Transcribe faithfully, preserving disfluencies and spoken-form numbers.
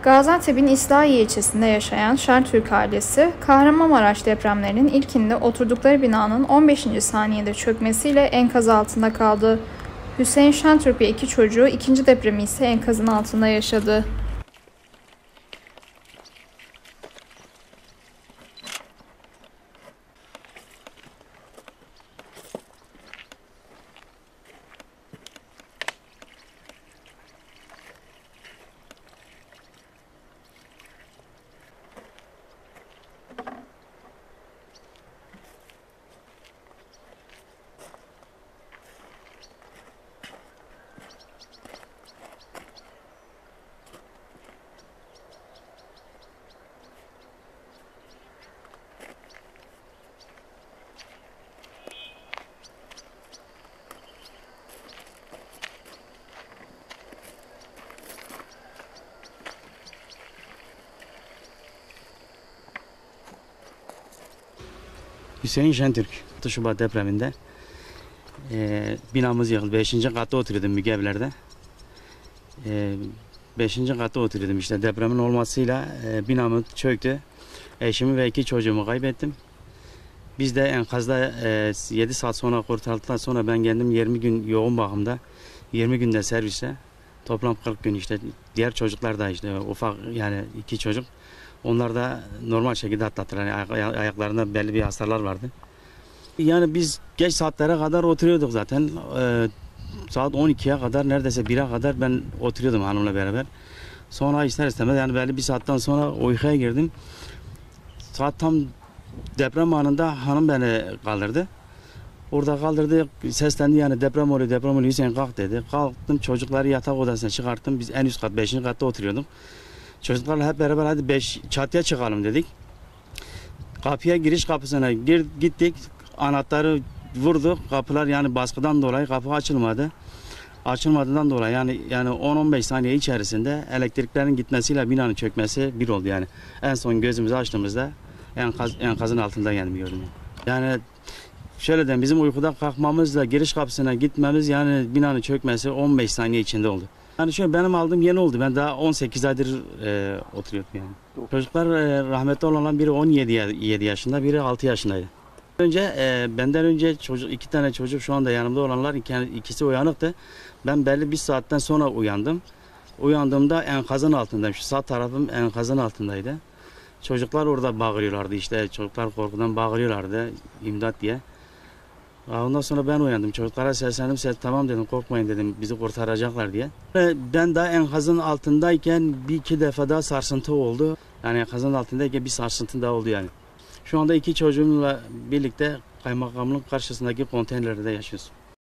Gaziantep'in İslahiye ilçesinde yaşayan Şentürk ailesi, Kahramanmaraş depremlerinin ilkinde oturdukları binanın on beşinci saniyede çökmesiyle enkaz altında kaldı. Hüseyin Şentürk ve iki çocuğu ikinci depremi ise enkazın altında yaşadı. Hüseyin Şentürk, altı Şubat depreminde e, binamız yıkıldı. beşinci katta oturuyordum Müge Evler'de. E, beşinci katta oturuyordum işte depremin olmasıyla e, binamı çöktü. Eşimi ve iki çocuğumu kaybettim. Biz de enkazda e, yedi saat sonra kurtarıldıktan sonra ben kendim yirmi gün yoğun bakımda, yirmi günde servise, toplam kırk gün işte diğer çocuklar da işte ufak yani iki çocuk. Onlar da normal şekilde atlattılar. Yani ay ayaklarında belli bir hasarlar vardı. Yani biz geç saatlere kadar oturuyorduk zaten. Ee, saat on ikiye kadar neredeyse bire kadar ben oturuyordum hanımla beraber. Sonra ister istemez yani belli bir saatten sonra uykuya girdim. Saat tam deprem anında hanım beni kaldırdı. Orada kaldırdı, seslendi yani deprem oluyor, deprem oluyor, Hüseyin kalk dedi. Kalktım, çocukları yatak odasına çıkarttım. Biz en üst kat, beşinci katta oturuyorduk. Çocuklarla hep beraber hadi beş çatıya çıkalım dedik. Kapıya giriş kapısına gir, gittik. Anahtarı vurduk. Kapılar yani baskıdan dolayı kapı açılmadı. Açılmadığından dolayı yani yani on on beş saniye içerisinde elektriklerin gitmesiyle binanın çökmesi bir oldu yani. En son gözümüzü açtığımızda enkaz, enkazın altında kendimi gördüm. Yani şöyle diyeyim, bizim uykuda kalkmamızla giriş kapısına gitmemiz yani binanın çökmesi on beş saniye içinde oldu. Yani şöyle benim aldığım yeni oldu. Ben daha on sekiz aydır e, oturuyordum yani. Çocuklar e, rahmetli olan biri on yedi yaşında, biri altı yaşındaydı. Önce e, benden önce çocuk iki tane çocuk şu anda yanımda olanlar ikisi uyanıktı. Ben belli bir saatten sonra uyandım. Uyandığımda enkazın altındayım. Şu sağ tarafım enkazın altındaydı. Çocuklar orada bağırıyorlardı işte. Çocuklar korkudan bağırıyorlardı imdat diye. Ondan sonra ben uyandım. Çocuklara seslendim. Ses, tamam dedim, korkmayın dedim. Bizi kurtaracaklar diye. Ben daha enkazın altındayken bir iki defa daha sarsıntı oldu. Yani enkazın altındayken bir sarsıntı daha oldu yani. Şu anda iki çocuğumla birlikte kaymakamlık karşısındaki konteynerde yaşıyoruz.